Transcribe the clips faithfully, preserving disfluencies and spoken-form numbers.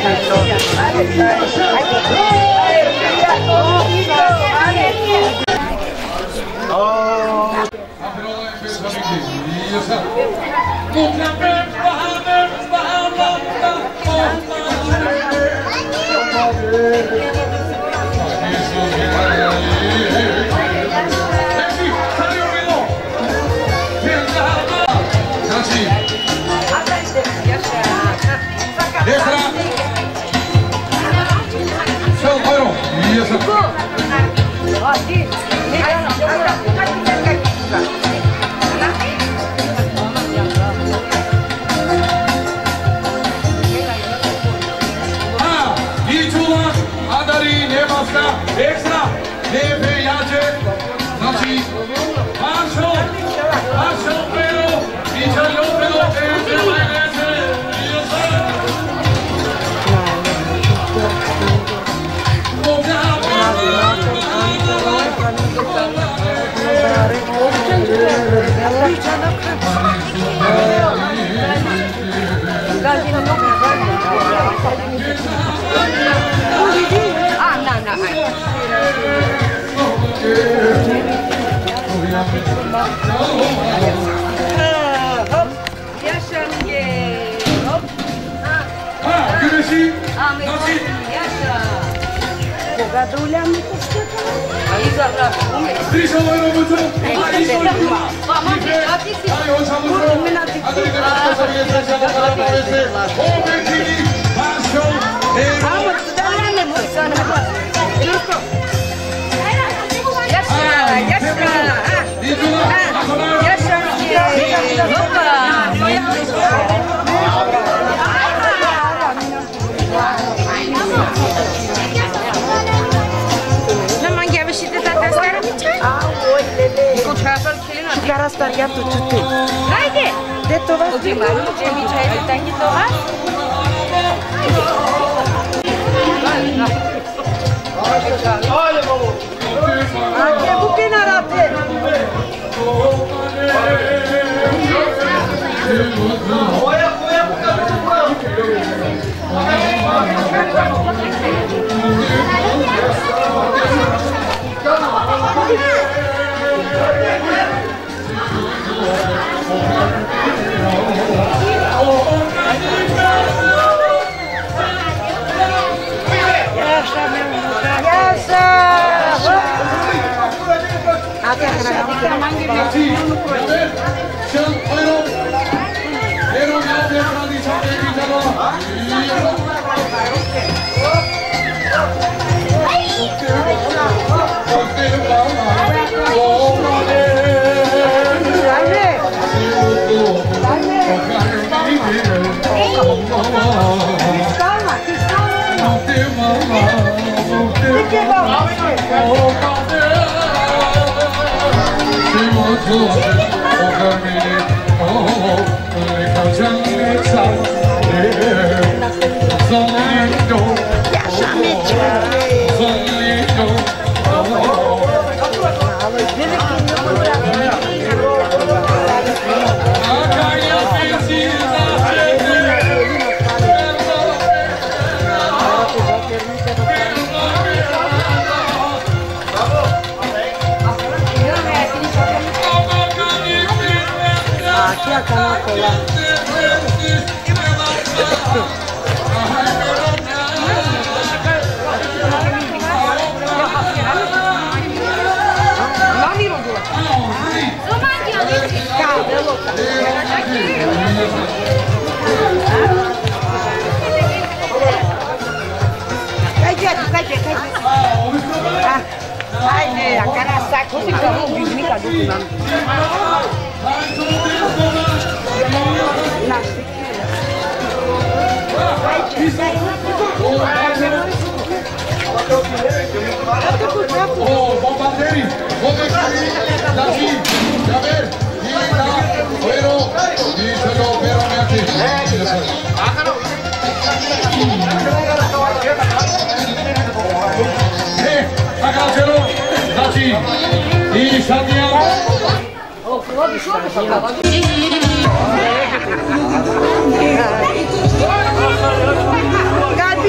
Cadê?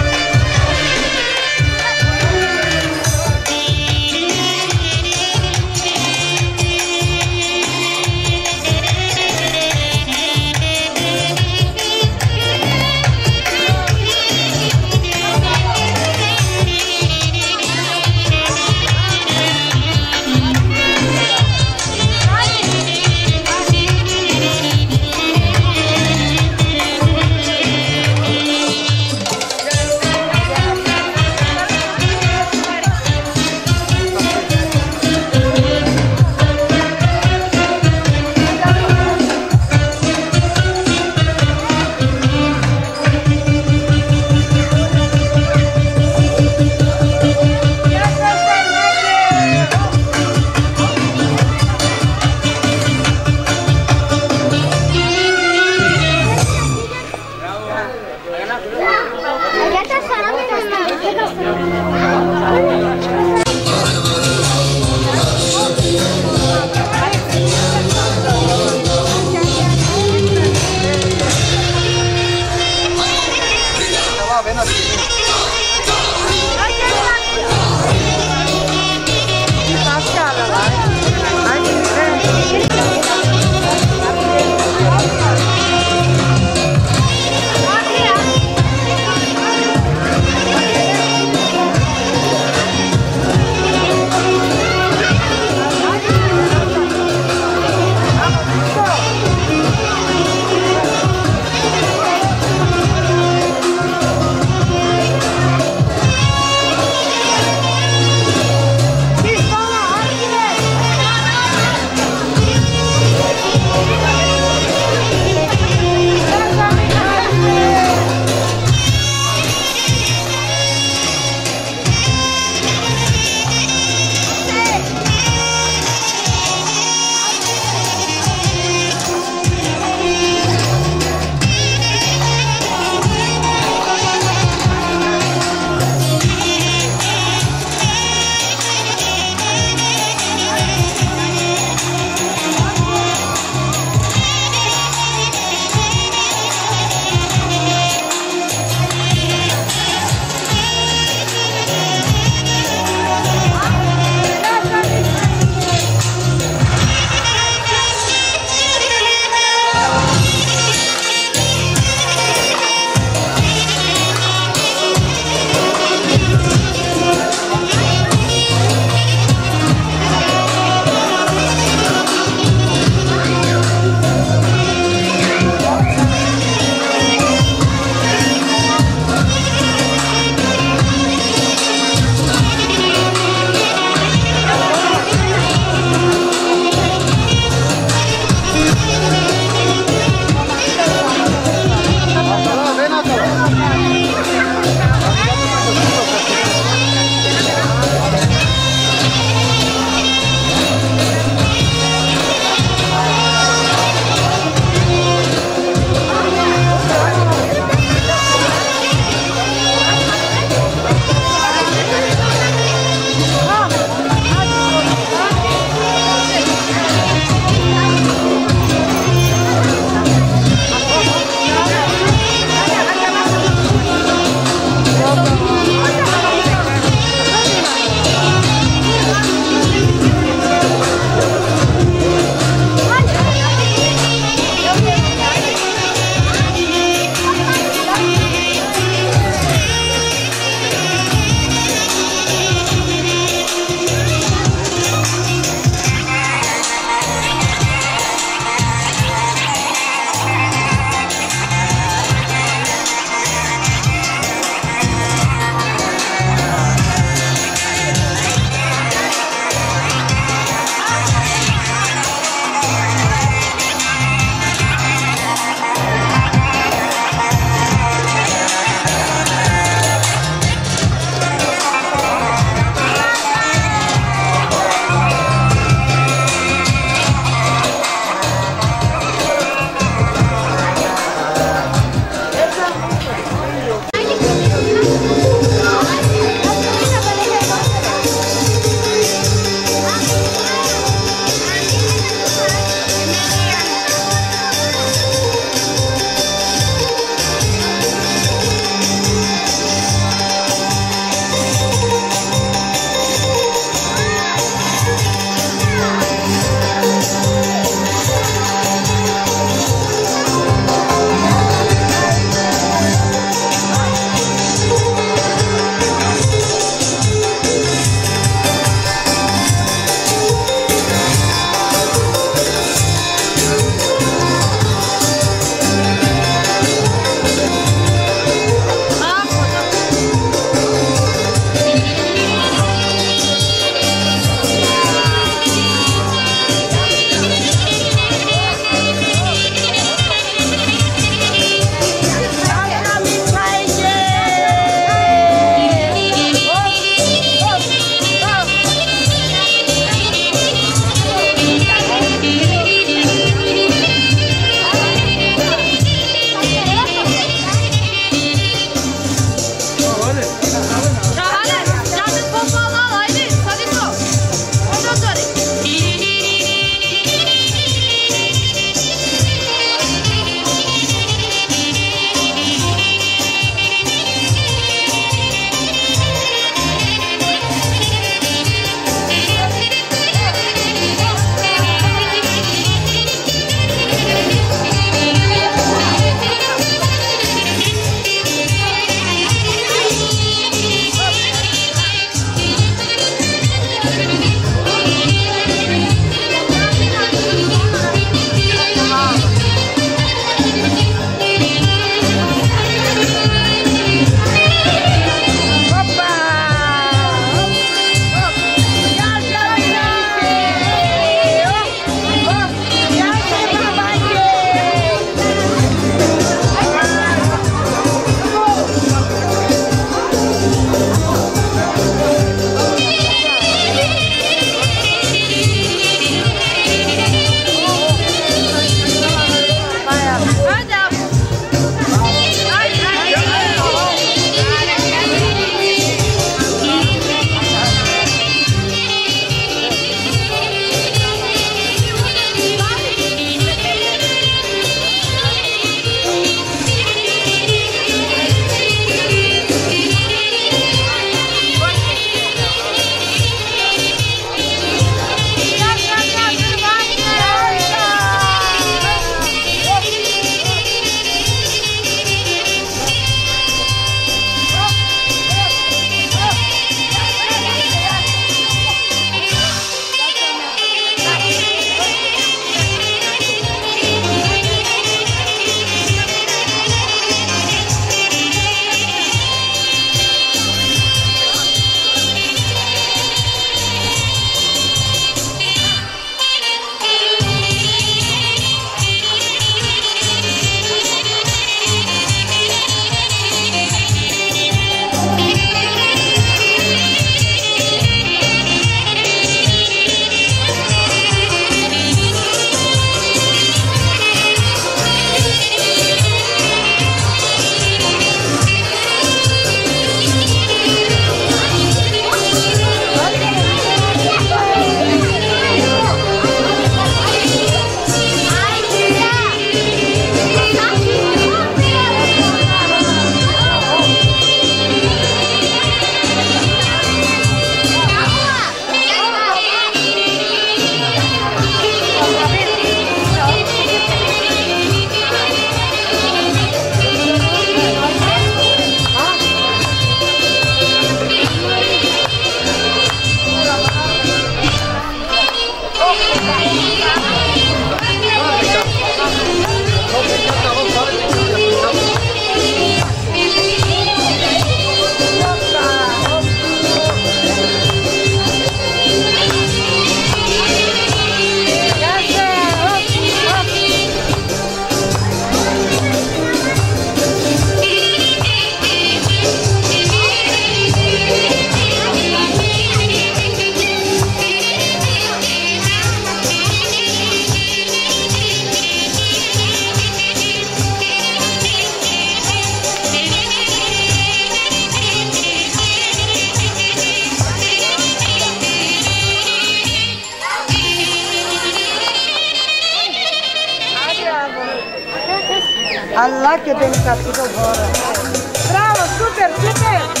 Allah che bene capito ora. Bravo, super, super!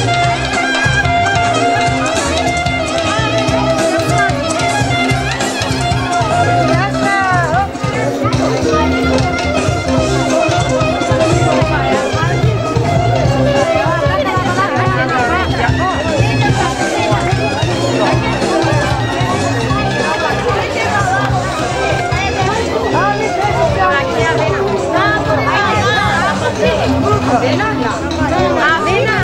Avena? Avena?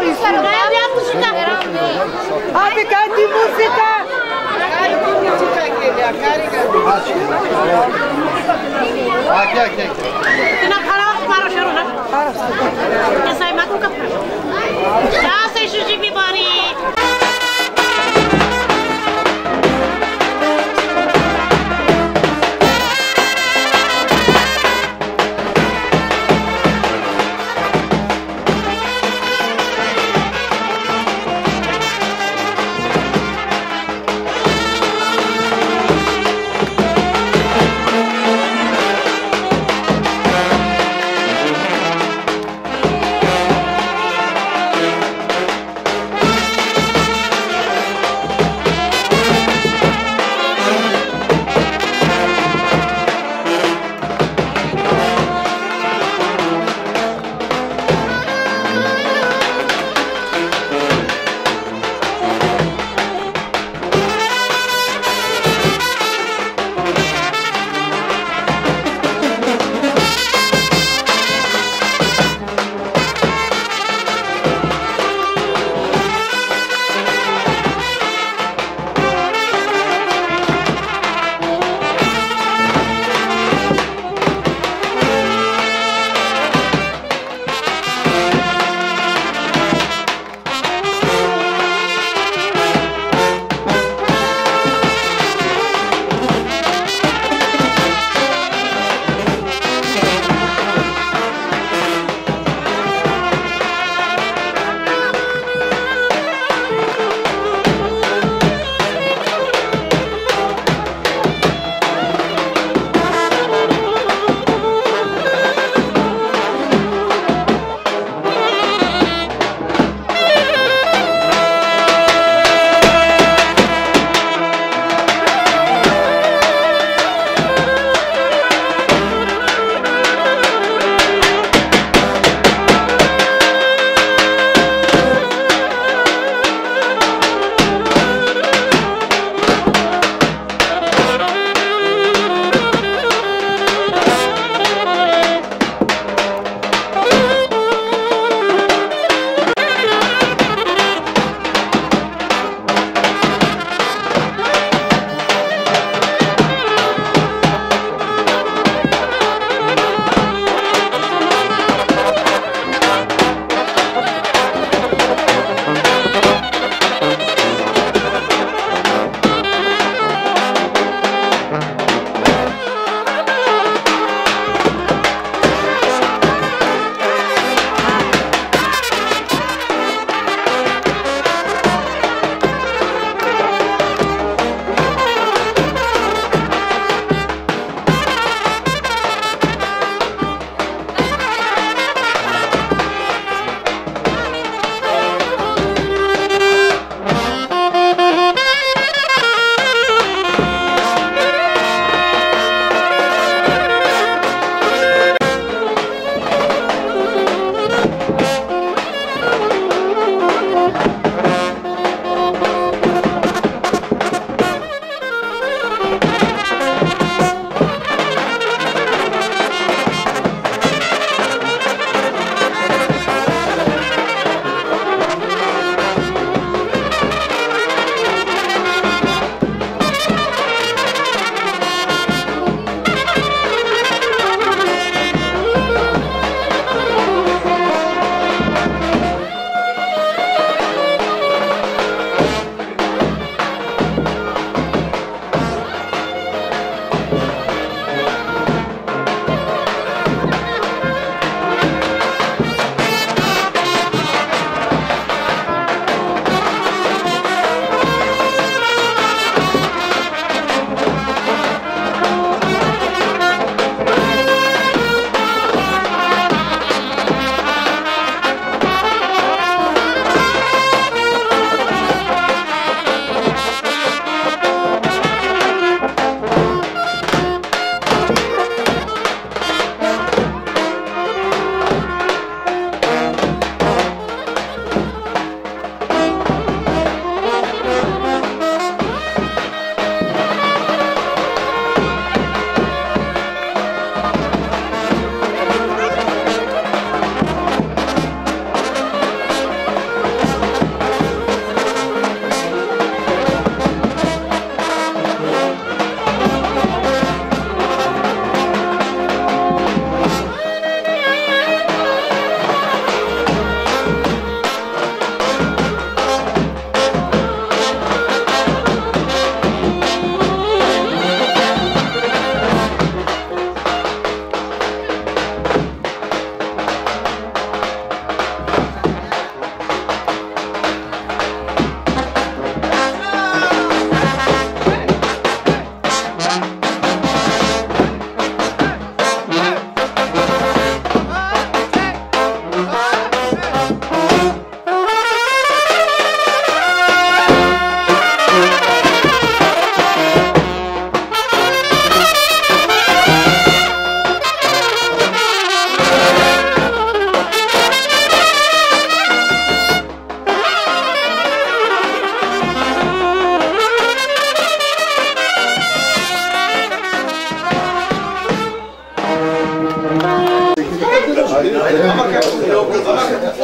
Boris. Abi canti musica. Canti musica che la carica. Aqui, aqui, aqui. Tena para para shuru na. Para. Sai maku ka. Ja sai shuji bibari.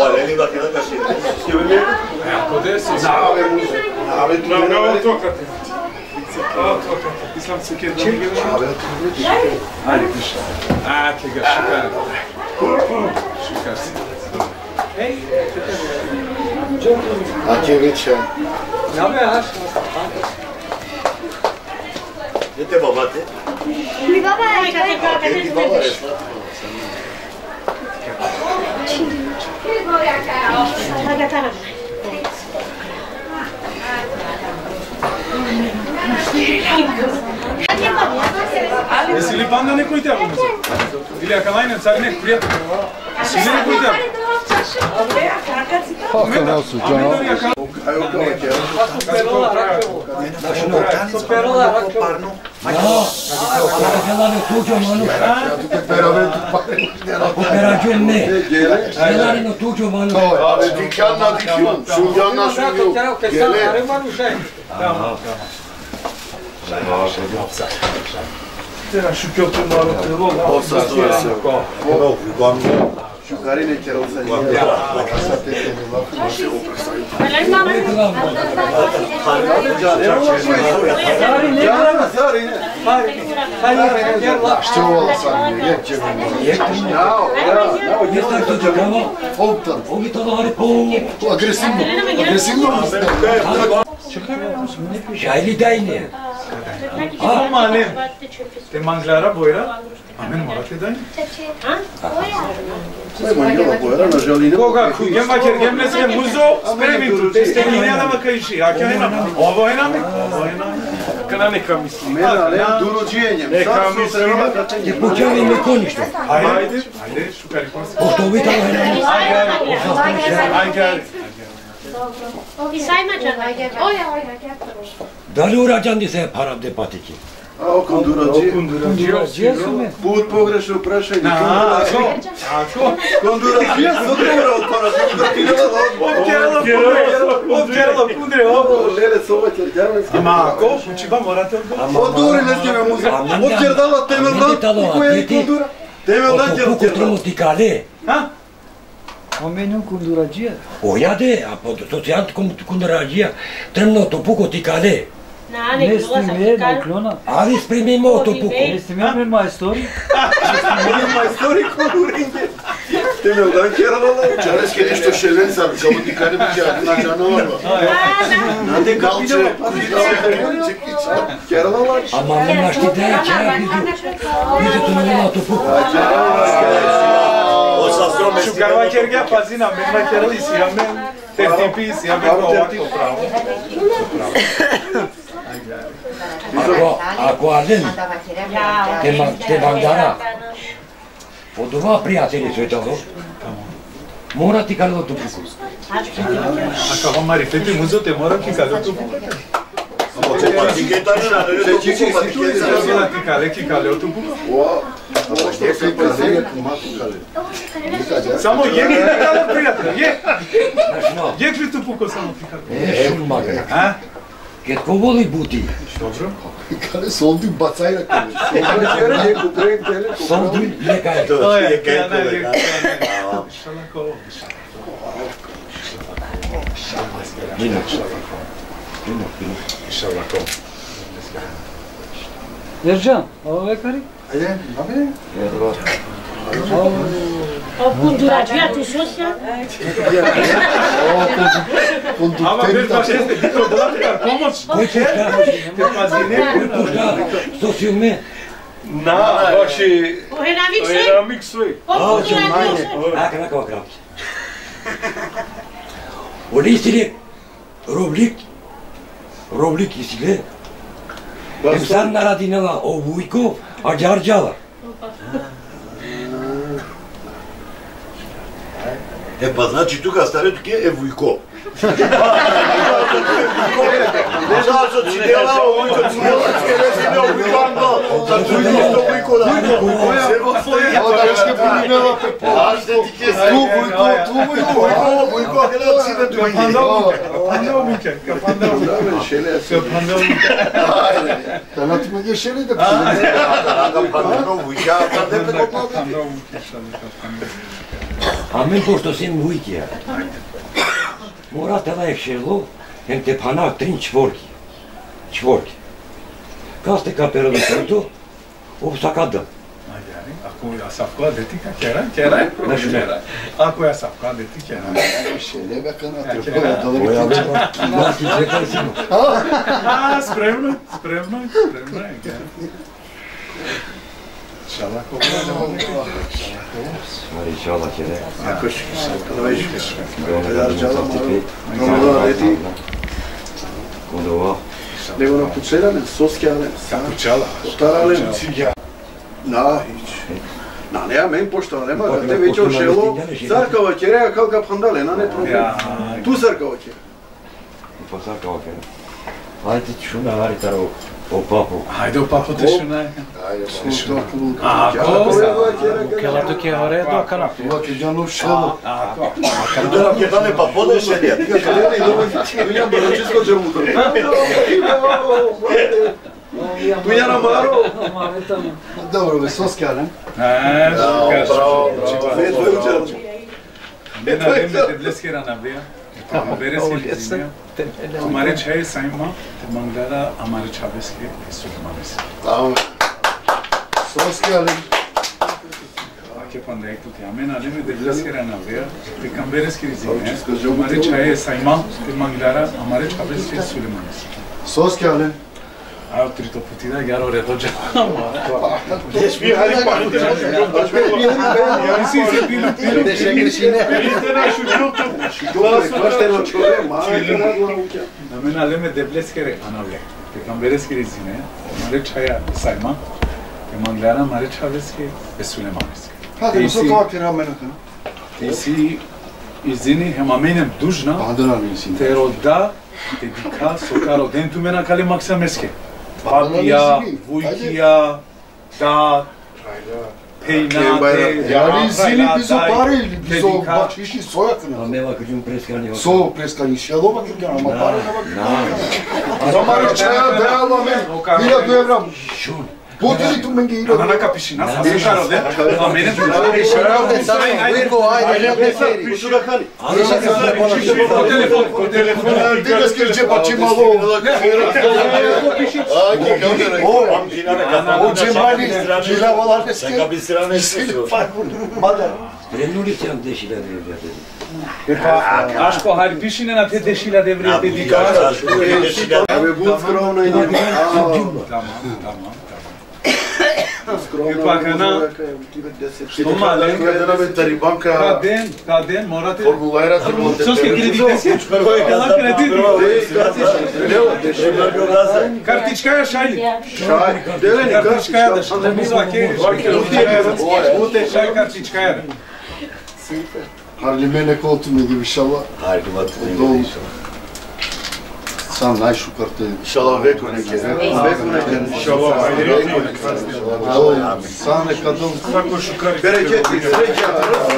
ale li dacă da și. Știu bine? Podesu. N-avem muze. N-avem Nu, nu, tocate. Tocate. Islam se chiede. Ce? Ajde, piša. A, ke ga šikar. Šikar si. Ej, A ce vece? N-avea așa. De te babate? Mi baba aici, te fac, te Ti baba fac. resta. Hai gata. Jesi li banda nekoj tebe? Ili Akalajnen, Carinek, prijatelj? Si li nekoj tebe? Kako ne osuđeno? Ajde, upravo će. Operazione Selarino tuđo manu. Ale dikjan na dikjan. Šunjan na šunju. Gele. Tera šukjotu maru te vola. Osa stoje se. Ovo, glavno. Šukarine će rovsanje. Što ovo sam je? Jećemo. Nao, nao. Jesam to čekamo. Ovtan. Ovi to dovali po... Agresivno. Agresivno. Šajli dajne. Aman, te manglara boira. Amen, morate daj. Sve manjela pojera na želine. Koga, gem vaker, gem ne se muzo, spremi tu. Te ste linija nama kaiši. A kja je nam? Ovo je nam? Ovo je nam? Kada neka misli. Mena, ne, do rođenjem. Neka misli. Je počeli me koništo. Ajde, ajde, ajde, šukari konsti. Pošto ovi to je nam. Ajde, ajde. I sajma čana. Oja, oja, Da li urađan se param de patiki? A oko durađe. Kondurađe su me. Put pogrešno prašanje. A, ko? A, ko? Kondurađe su dobro odparati. Obđeralo kundre, ovo. Lele su ovo ćerđavanske. Ama, ko? Učiba morate odgovoriti. Odgovori ne smijeme muze. Obđerdala temelj dan. Koja je kondura? Temelj dan će Poco obđerdala. trenuti cale. Ha? Oamenii cu înduragie. Oia de, apă, sociant cum cunduragia, tremno to puco ti cale. Na, Ne ne snime, ne clona. Ali spremi mo to puco. Ne snime mai story. Vidim mai story conduringe. Temelj dan ćerala. Čares che nešto šelenca, kao ti kare biće na džanova. Na te kalče. Ćerala. Ama mă naști de aici, vidu. Vidu tu nu to puco. O sa strome Ću karvačerga pazina, men vakerali si, amen. Te tipi si, amen, ovako pravo. Ako, ako alen, te, ma, te bandara. Od ova prijatelji su je tamo. Mora ti cale to puco. Ako vam marifete muzo te mora ki cale tu puco. Ce patichetare la râde, ce patichetare. Zila ti cale, ki cale tu puco. Wow. Ovo što se kazuje kumatu kale. Samo jek ti cale, prijatelj, jek. Znaš no, Jek li tu puco samo ti cale. e šul magana. A? Kad ko voli buti, Dobro. Kale soldu bacaj na kale. soldu neka je. To je, Je ja ne, kajko, jek. da. Šalako ovo. Nino. Nino, nino. Šalako. Ercan, ovo je kari? Ajde, nabire. O kundurađija ti sosia? Ama bez baš jeste, bitno dolate kar pomoć. Koji pušta? Te pazine. Koji pušta? Što si u me? Na, vaši... Ohena miksui? Ohena miksui. O kundurađija. Aka naka vakravci. Oli istili roblik, roblik istili. Emsan naradinela o vujko, a džarđala. E pa znači tuga staretu ke e vujko. Zašto ci dela ovo, to ci dela, če ne si imao vujkando, da tu idu sto vujko da. Sebo stoji. Evo da još ne primjela pepo. A što ti ke se? Tu vujko, tu vujko, Vujko, vujko, hele od sine tu vidi. Kapanda umike, kapanda umike. Šele se. Kapanda umike. Ajde. Da na ti mogje šele da pide. Kapanda vujka, pa ne preko Kapanda umike, šalika, kapanda. Ամեն գործոսին մույք է։ Մորա տելա եք շելո, հեմ թե փանակ տրին չվորքի, չվորքի։ Կաստե կապերոդը սրտու, ովսակադը։ Acum a safcoa de tica, chiar ai? Chiar ai? Nu știu. Acum a safcoa de tica, chiar ai? Șelebea că n-a trebuit, dar Voi avem la ce călțim. Ah, spre noi, spre noi, spre noi, chiar. İnşallah kopar. Mari inşallah kere. Akış, saklayış. Kondova. Nego na puțelele, soschele. Capuchala. Potarale. Na, hiç. Na, ne am poștale, mă, că te veci o șelo, sarcava cherea calca pandale, n-a ne problem. Tu sarcava cherea. Nu sarcava cherea. Haide şuna are taro o papo. Haide o papo te şuna. Haide, sunt acolo. Ah, acolo. Aquela do que agora é do canal. Bă, că deja nu șelo. Dar che dane papone șelia. Că ele nu nu ia bălăcesc o gemută. Tu ia ramaro. Dobro, ve soschele. Ah, Bravo, bravo. Vezi, voi uceam. Bine, avem de bleskera na via. Beresi lizimia. Amare çay sayma, mangala amare çabeski sülmanes. Tamam. Soschele. Che pandai tu ti amena leme de bleskera na via. Pe cambereski lizimia. Amare çay sayma, mangala amare çabeski sülmanes. Soschele. Au trito putida chiar ore doja. Deci bir hali parti. Ya si si bilu bilu. Deixa greșine. Itena şu bilu. Cunoaștem ce problema. Amena leme de bleskere anavle. Pe cambereski lizimia. Amare çaya sayma. Pe mangala amare çabeski sülmanes. Hadi, nu s-o toate ramena. Esi izini hem amenem dujna. Adana minsin. Te roda dedica socaro dentro mena cale maxameske. Babia, vuichia, da, peinate, Iar zili bizo pare, bizo baci și soia când. Ameva cât prescani. So prescani și alo, mă că am apare, Na. Să mare ce de ala men. Mira tu evram. Şun. Poteli tu mengi ilo. Ana capishina, socaro de. Amenem dujna. Uico, ai, ai, ai, ai. Şurada kali. Telefon, telefon. Digas que ce baci malo. Aa ki kamera. O, o cemali, cilavalar Sen eski. kabistirane istiyorsun. Madem. Trenuri ți-am deșile de viață. Aşko harpişine na te deşila devre dedica. Ave bun skromna i njima. Tamam, tamam. Skromna. Ipakana. Toma, Tari banka. Caden, caden, morate. Formulara Sos que creditesi. Ela crediti. Kartičkaja šajli. Deleni, Kartičkaja da šajli. Muzake. Ute šaj kartičkaja. Harlimene koltuğu gibi inşallah. Harika bak. Dolu. Sen lan şu kartı. İnşallah ve koneke. Ve koneke. İnşallah. Sen ne kadın. Sako şu karı. Bereketli. Sreća.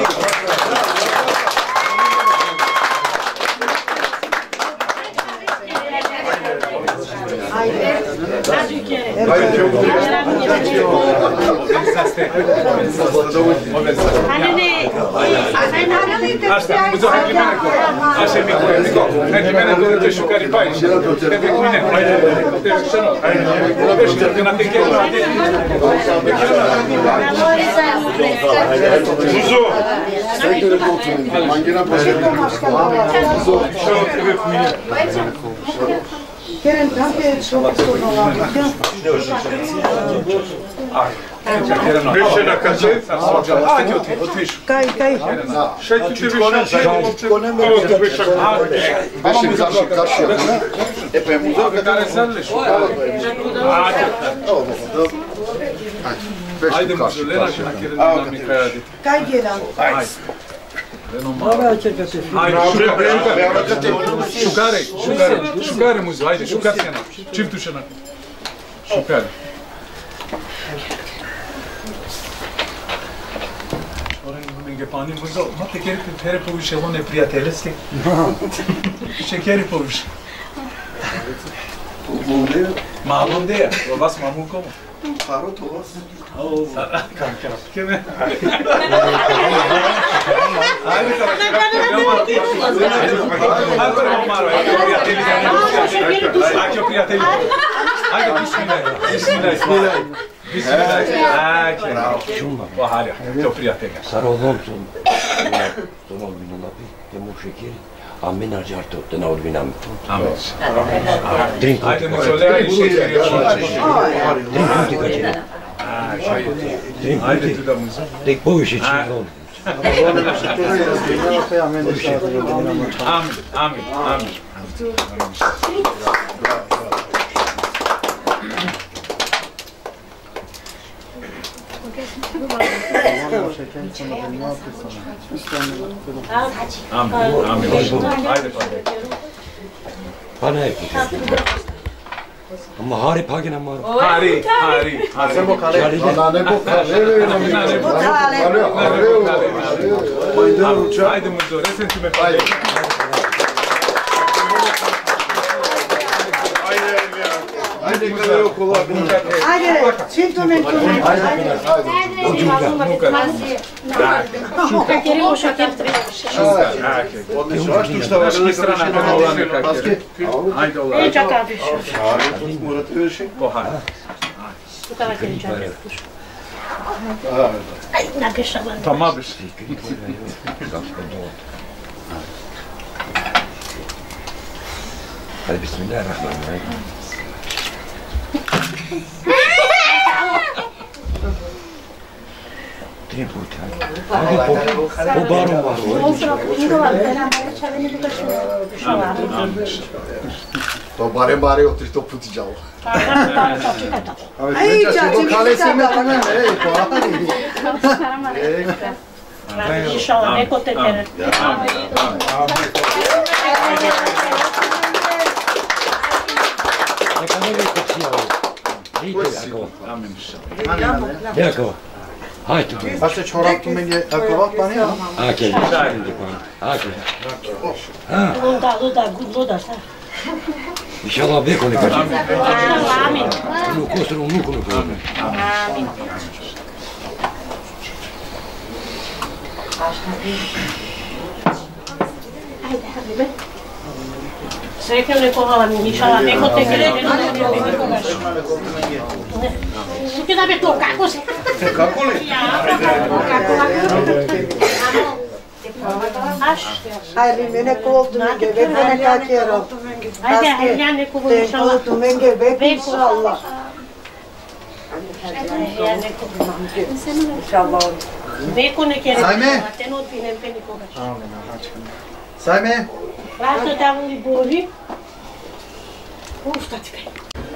Asta, uzo hajde mene ko. Aše mi ko, niko. Hajde mene ko da te šukari pajiš. Tebe kmine. Hajde, tebe šano. Hajde, tebe na teke. Uzo. Mangina poşetle. Uzo, šano tebe kmine. Keren, tam te čovjek surnova. Više na kače. Ajde, otiš. Kaj, kaj? Šaj ti tebi šano. Ovo tu biš šak. Beşik karşı karşıya. Epey muzak. Care zările șukala. Ajde. Ajde, muzulena și na kere na Mihaela de. Kaj gjelan? Ora ce că se fi. Ajde, šukare, šukare, šukare muzu, ajde, šukarsena. Čim tu šena? Šukare. Pani muzo, ma te keri pe pere poviše one prijateljske. Še keri poviše. Ma blondeja, vas mamu komu. Saro Thomas. Kime? Haydi Haydi bismillah. Bismillah. Bismillah. Pohvalja. To prijatelja. Sarodolsun. Sono minunati. Te mušekiri. A mi na žartu, te na odvinam. Amen. Drink. Ajde mu solea i šećer. Drink puti kače. Drink Ajde puti. tu da mu za. Tek poviše činglon. Amin. Amin. Amin. Amin. Amin. Ajde pa. Bana hep ama hari pagin ama. Hari, hari, hari. Samo kale. Ana ne bu kale. Na ne bu. Ajde mu do, resen ti me pa. Ajde kale okolo. Ajde, čintu me tu. Odlično, a što šta vas Naški strana pomola neka. Ajde ola. E, čakaj, biš. morate još? Pohaj. Tukava te li čakaj. Aj, nageša vam. Pa ma biš. Hadi bismillahirrahmanirrahim. Tri puti, hajde. Hajde po, po baru baru. To bare bare o tristo puti đavo. Aj, čači, Kale se me tamo, ej, pa. Išala, neko te tere. Neka ne vete cijelo. Vidite ako. Amin. Jako. Hajde. Asta çorak tu meni akovat bana ya. Ake. Ake. Luda, luda, luda, šta? İnşallah beko ne kaçır. Amin. Onu kostur, onu konu konu. Amin. Ajde, habibe. Srećno neko hvala, inšala, neko te gleda, neko baš. Ti da bi to, kako se? Kako li? Kako Aš. Ajde, mene koltu menge, vek mene kakjero. Ajde, ajde, ja neko bu Te inšala. koltu menge, vek inšallah. Ja neko bu menge. Inšallah. Veko neke Sajme? reći, te ne odbinem pe nikoga. Sajme? Vrato tamo li boli. U, šta ti pe?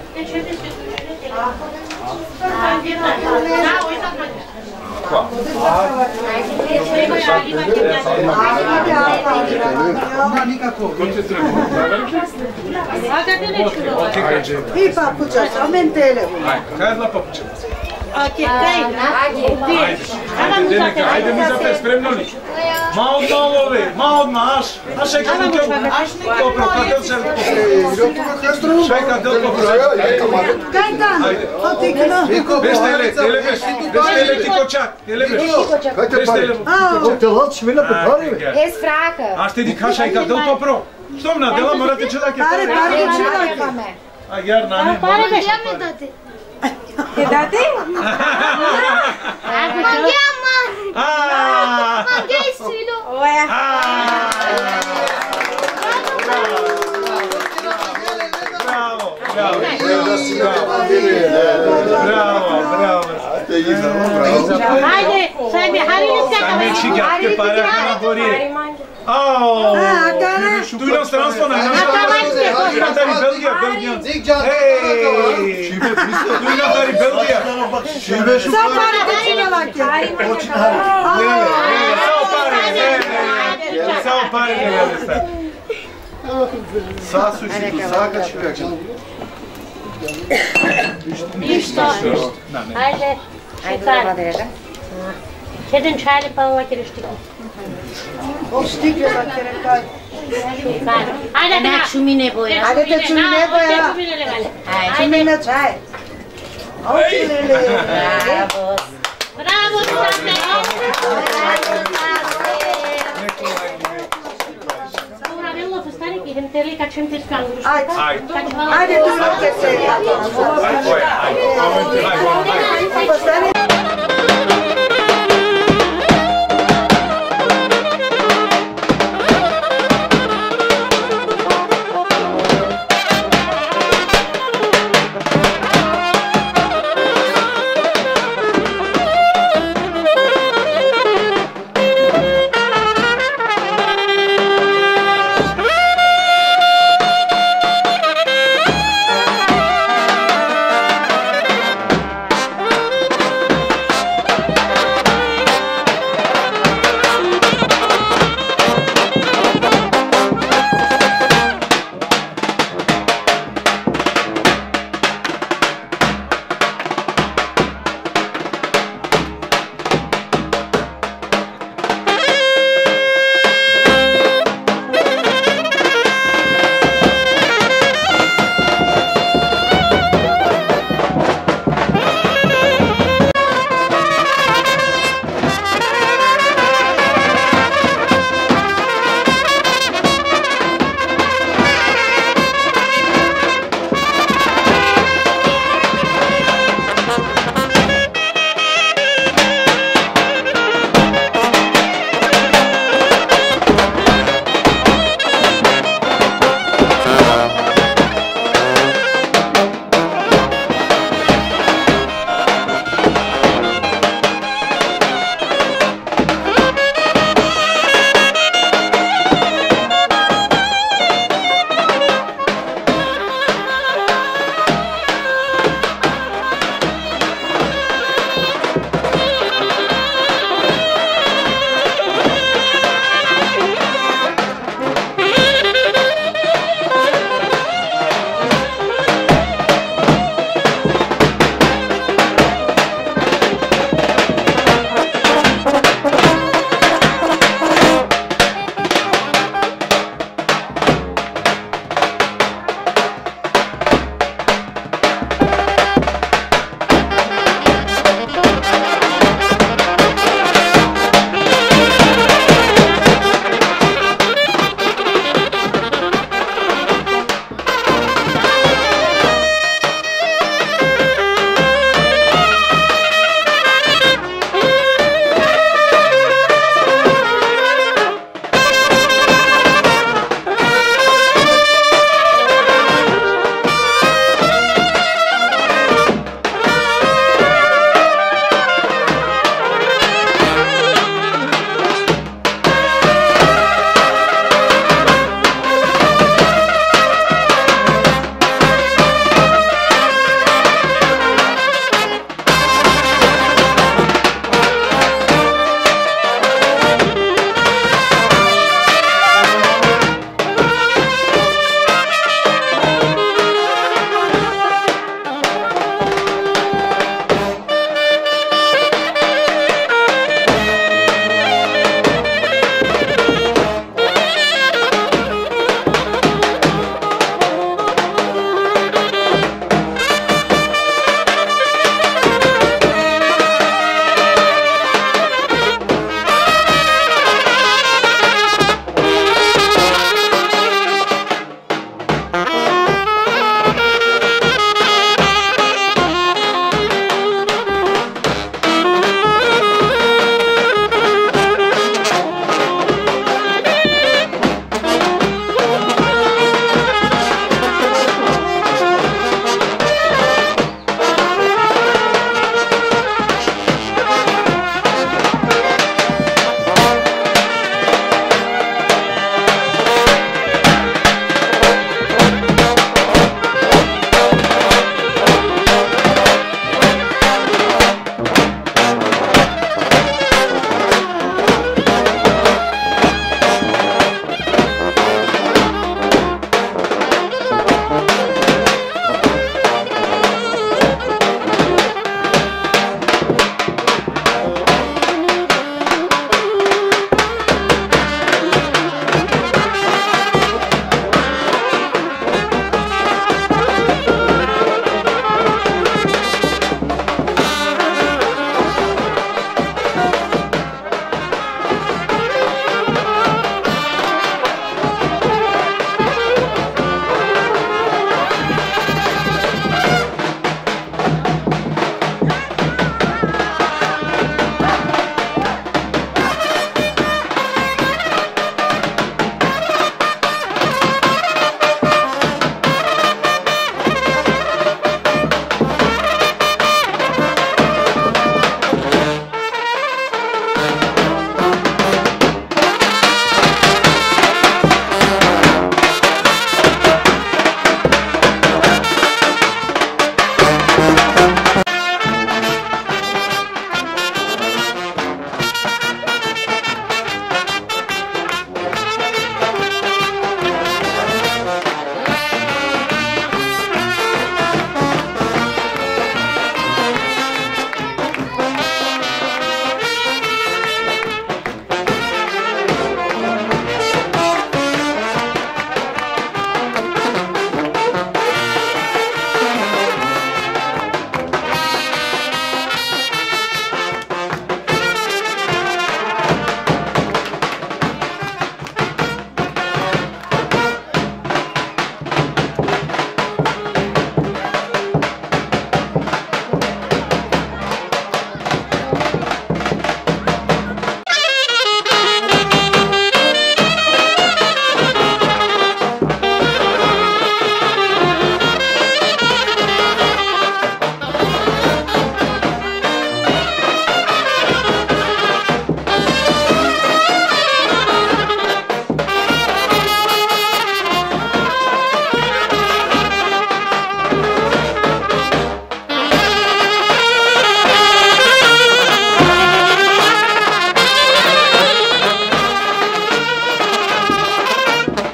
I papučaš, a men telefon. Kaj je zla papuča? Okej, kaj? Ajde, ajde mi zapet spremno li? Ma od malove, ma od naš. A še kad ti kopro, kad del se Šeka del kopro. Kaj tam? Otikno. Veš tele, tele veš, veš tele ti kočak, tele veš. Veš tele. Op de lat smille bepari. Is vragen. A šte ti kašaj kad del kopro? Što mna, dela morate čelake. Pare, pare, čelake. A jar nani. Pare veš. Ti dati? Mangiamo! Aaaa! Mangiamo! Oja. Bravo, bravo. Da si me bandire. Bravo, bravo. Te izamo, bravo. Ajde, sad mi harili se Sam veći gatke para na gorije. Au! Tu inostranstvo na inostranstvo. Inatari Belgija, Belgijan. Ej! Tu inatari Belgija. Sa pare da čelake. Ne, ne, ne, samo pare, ne, ne. Samo pare ne vele sad. Sağ sushi tu sağa çıkacak. Ništa. Ajde, šećer. Jedan čaj pa ova kjer štiki. O štike na kerekaj. Ajde, da. Čumine boja. Ajde te čumine boja. Čumine levale. Čumine čaj. Bravo, frate! Ora avem o fustare che hentele ca cem tes can. Hai. Haide tu la che sei. Hai.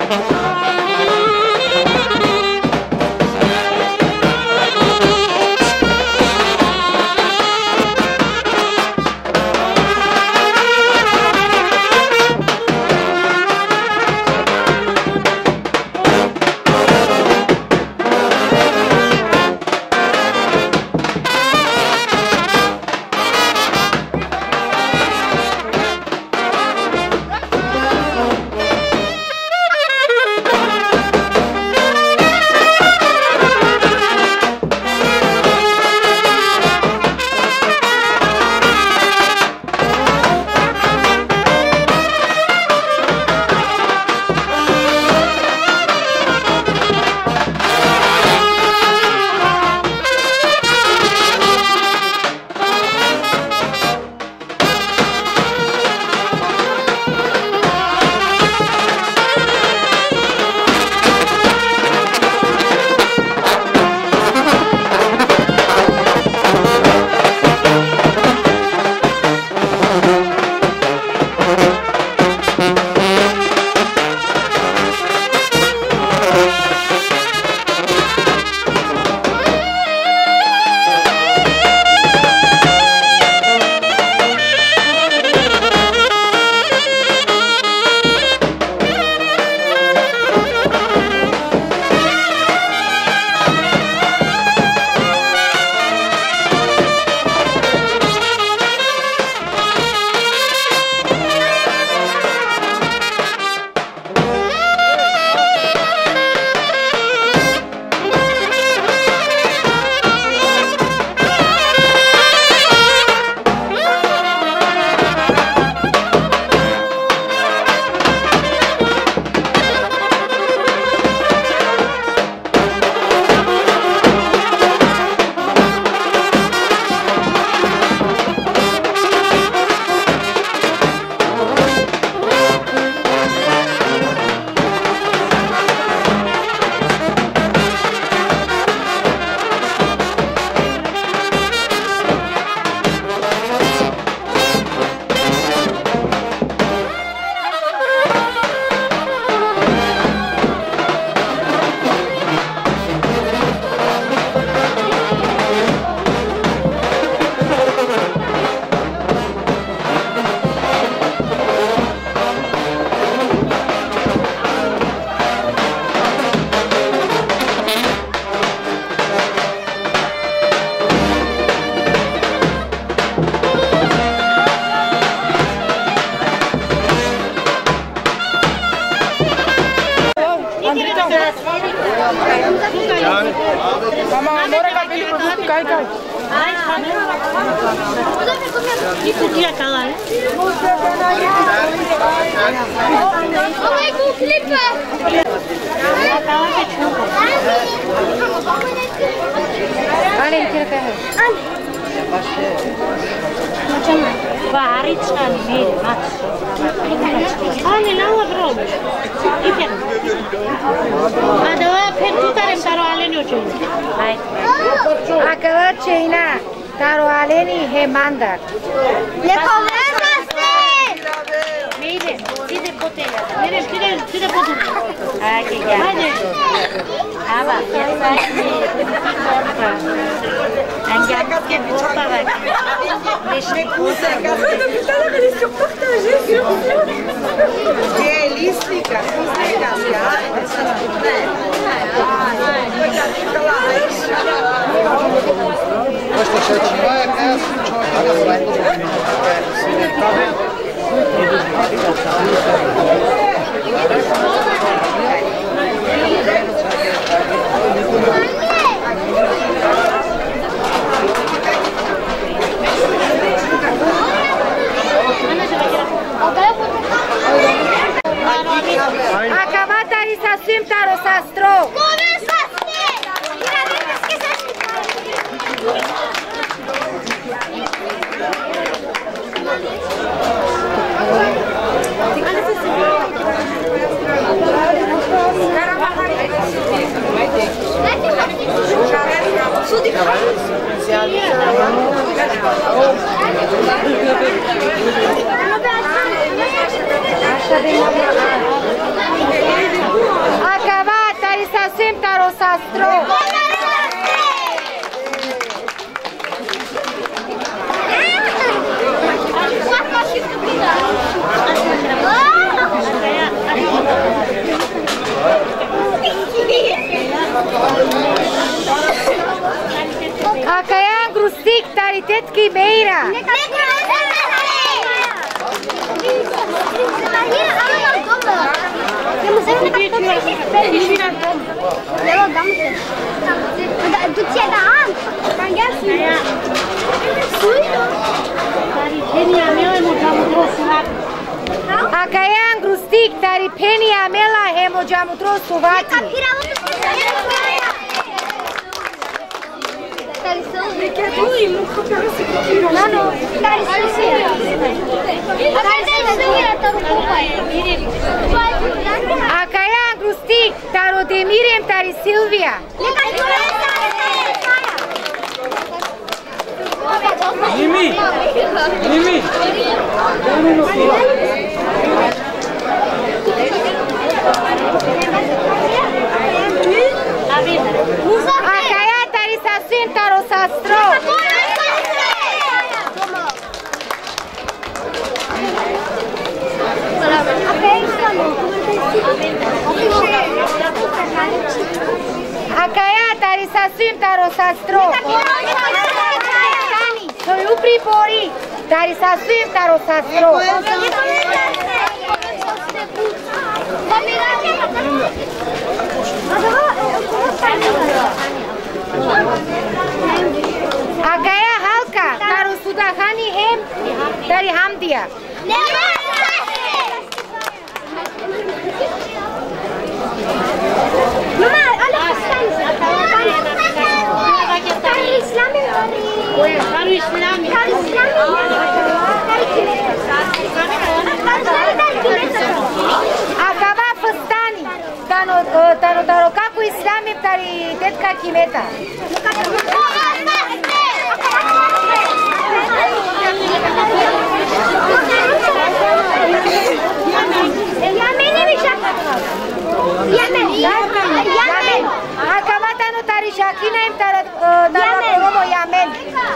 Mama, mora cabelo produto cai cai. Ai, e podia calar, né? Oi, com clipa. Ale, tira carro. Varit skal vi mat. Ale, lawa bro. Ifen. Adawa pentu tarem taro ale no choi. Hai. Akala China, taro ale ni hemandar. Le comemos Mire, tire botella. Mire, tire, tire botella. Ah, que ya. Hadi. Aba, ya sai. Andiamo che porta va. Deixa cusa. Delícia, partager sur Delícia, Esta chatinha é essa, Acabata i sasvim taro sastro. Acha de Tarosastro. Akayan grustik taritetki meira. Akayan grustik tari penia mela hemojamutro suvati. Akayan grustik taro demirem tari Silvia. Mimi! Mimi! Akaya tari sasin taro sastro. Akaya tari sasin taro sastro. Soy un pripori tari sasin taro sastro. Akaya halka taro sudahani hem dari Hamdia. Mama, ala Tari Islami Tari Islami Tari Akaba fustani Tano tano taro kaku Islami tari tetka kimeta. Yemen, Yemen. Akaba tano tari Shakina im taro taro romo Yemen.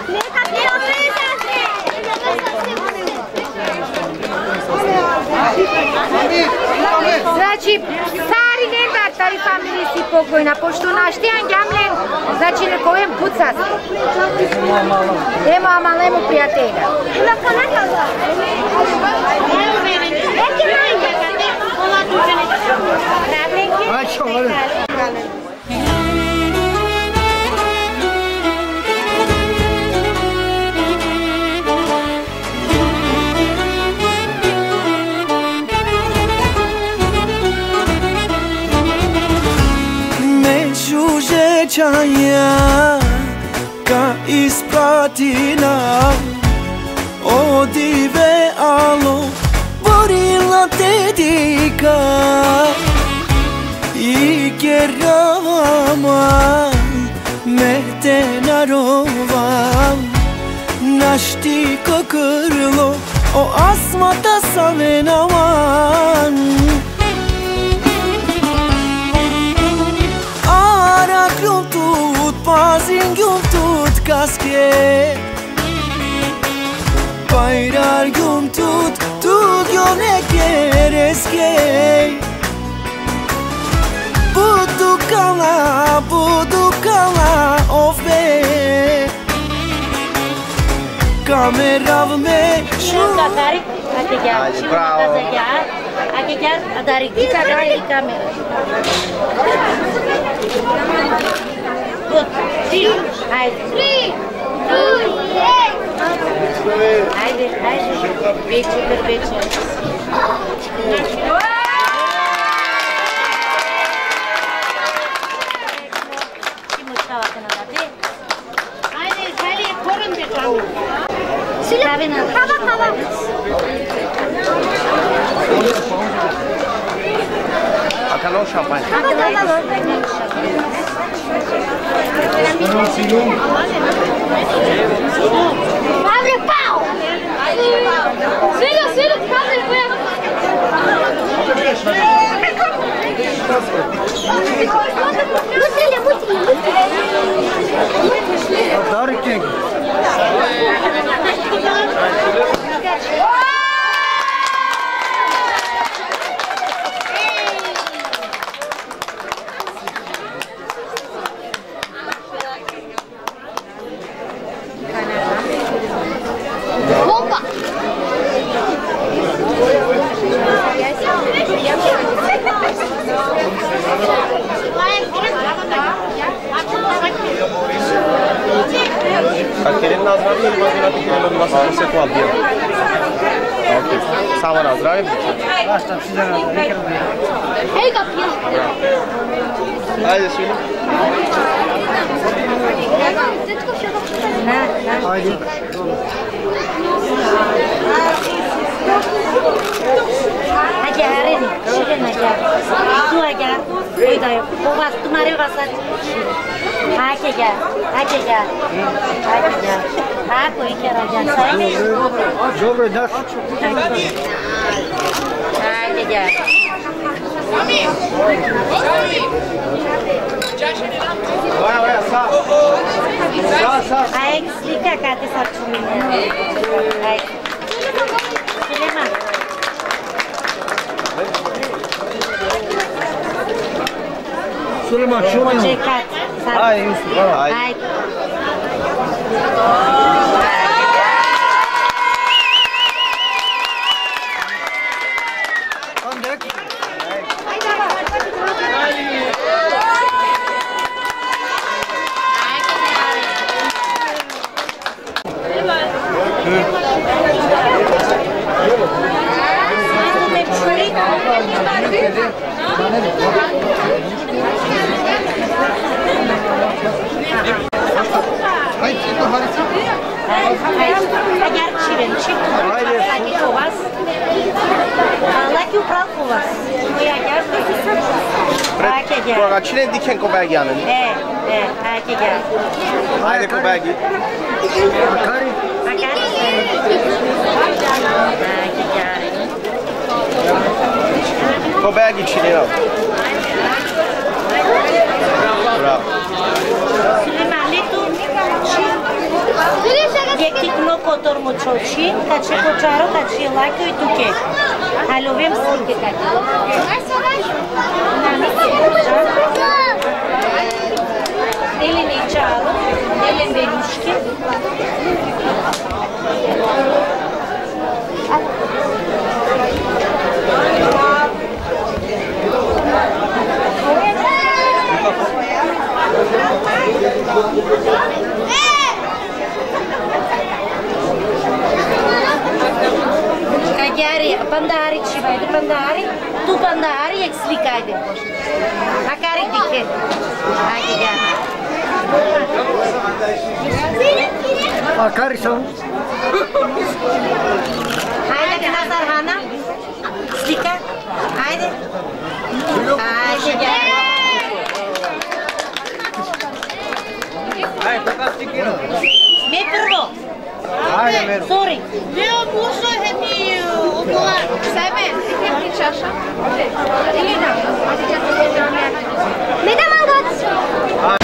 Znači, stari nemar tari familiji si pokojna, pošto naštijan jamlen, znači nekovem pucas. Emo amalemu prijatelja. Čaja ka ispratina odive alo borila tedika i kerama metenarova našti kokrlo o asmata savenavan Pazin tut kaske Bayrar tut tut yolek ereske Budu kala budu kala of be Kamerav me Şunu katarik hadi gel. Şunu kataza gel. Hadi gel adarik bir kadar kamera. Haydi. Three, two, eight. Haydi, haydi. Bekçidir, bekçi. Kim uçta bakın adı? Haydi, haydi, korun bir tane. Silip, hava, hava. Acalor champanhe. Abre pau! Filho, filho, cadê o Katerin nazdravím, nebo na ty kilometry vlastně se to odběl. Ok, sama nazdravím. Baš tam si dana, nikad ne. Hej ga pija. Ajde, svini. Ne, ne. Ajde. Ajarin, širen ajar. Tu ajar, oj da je. Ovas, tumare vasat. Hake ajar, hake ajar. Hake ajar. Hako iker ajar. Sajme? Dobro, daš. Hake ajar. Oja, oja, sa. Sa, sa. Aek slika kate sarčumine. Aek. Sulema. Sulema, čuvajmo. Čekat. Aj, Yusuf, aj. Aek. Agar širen, čekaj. Laki u vas. Laki upravo u vas. Moj agar, laki agar. Koga čine diken ko belgeyanın. E, e, laki agar. Haydi ko belge. Akari. Akari sen. Laki agar. Ko belge čine al. Bravo. Süleyman, letu. Jekik no kotor močoči, kače kočaro, kače lako i tuke. Halovim slike kake. Delin i čaro, delin beluške. Kajari, pandari čivajde, pandari, tu pandari ek slikajde. Akari dike. Ajde ja. Akari son. Ajde Nazar Hana. Slika. Ajde. Ajde ja. Ajde, koga stikira? Me prvo. Ajde, Meru. Sorry. Leo, muso je mi okolo sebe. Ti čaša. Elina. Me da mangoc.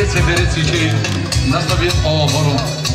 se bereți și nastavit o horu.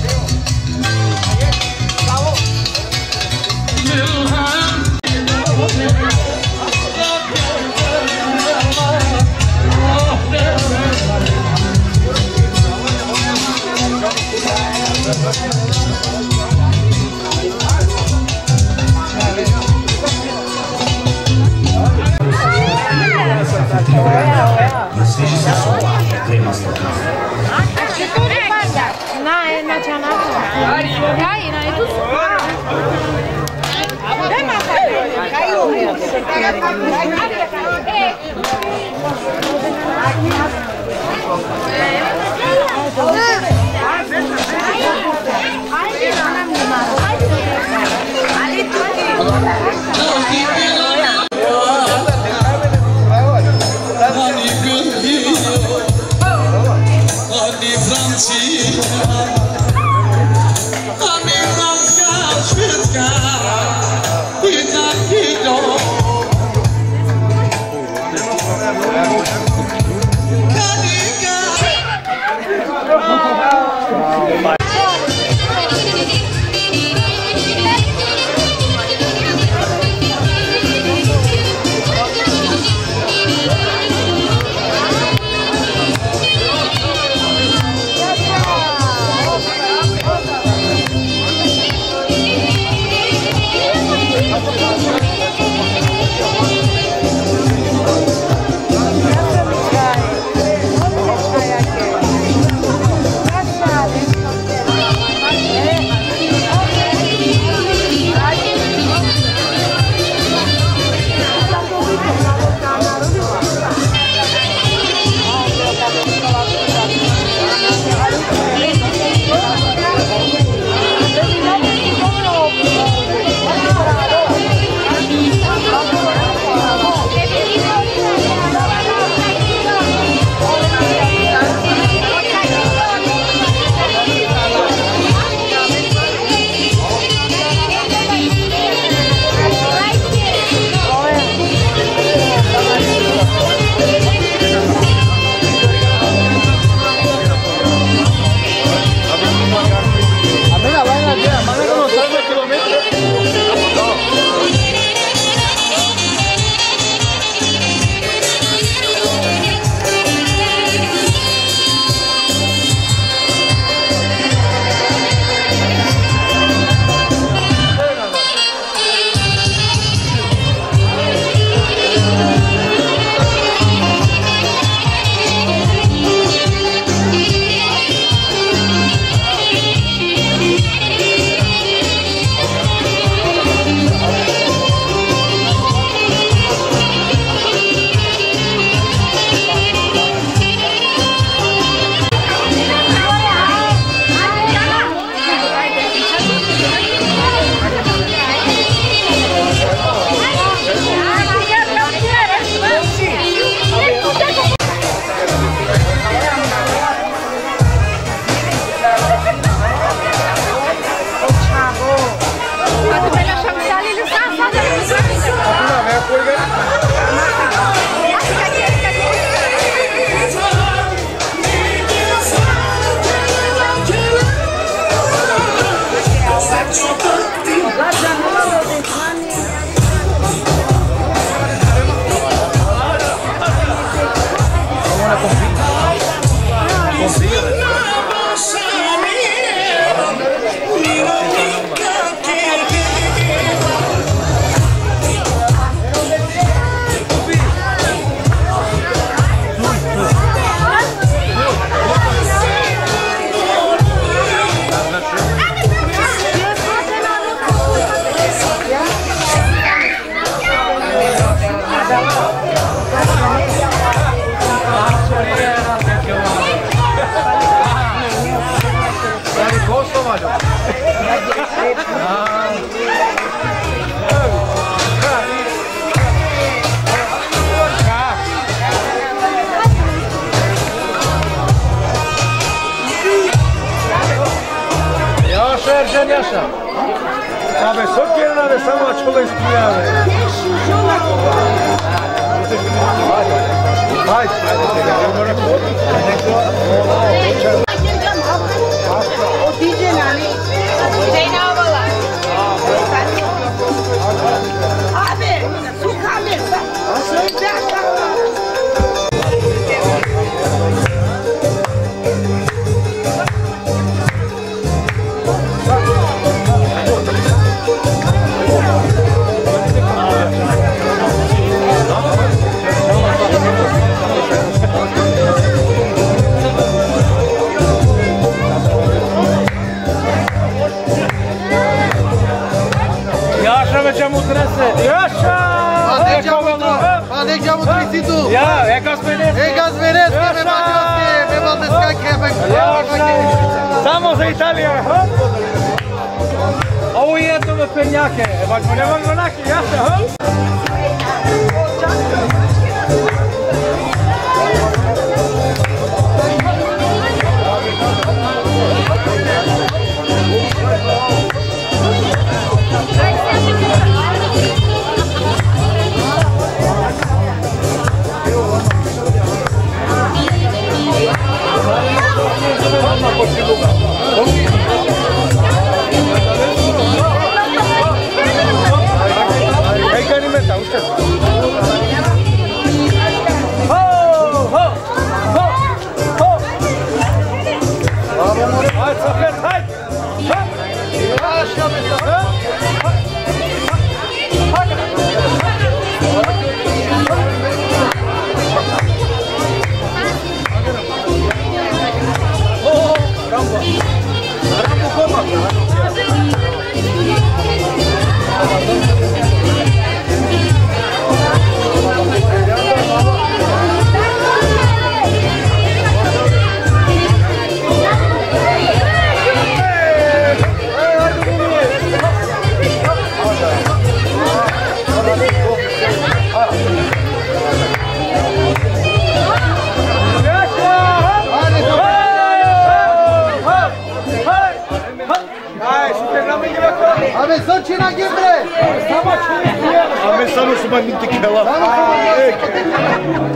Jaša. Ave, sokjerna me samo čula ispunjave. Hajde, hajde, hajde. mu tricitu. Ja, Ega Zvenecké. Ega Zvenecké, me Maďarské, me Valdeskáke, me Samo za Italija. Ovo je jedno me penjake, valjmo ne valjmo nake, jasno, ha? Hai canimenta, usted. Ho, ho, ho, ho. Hai, Safet, hai. Oh, Rambo. Rambo koma. Ame Zorčina Gibre! Ame samo su manj minti kela.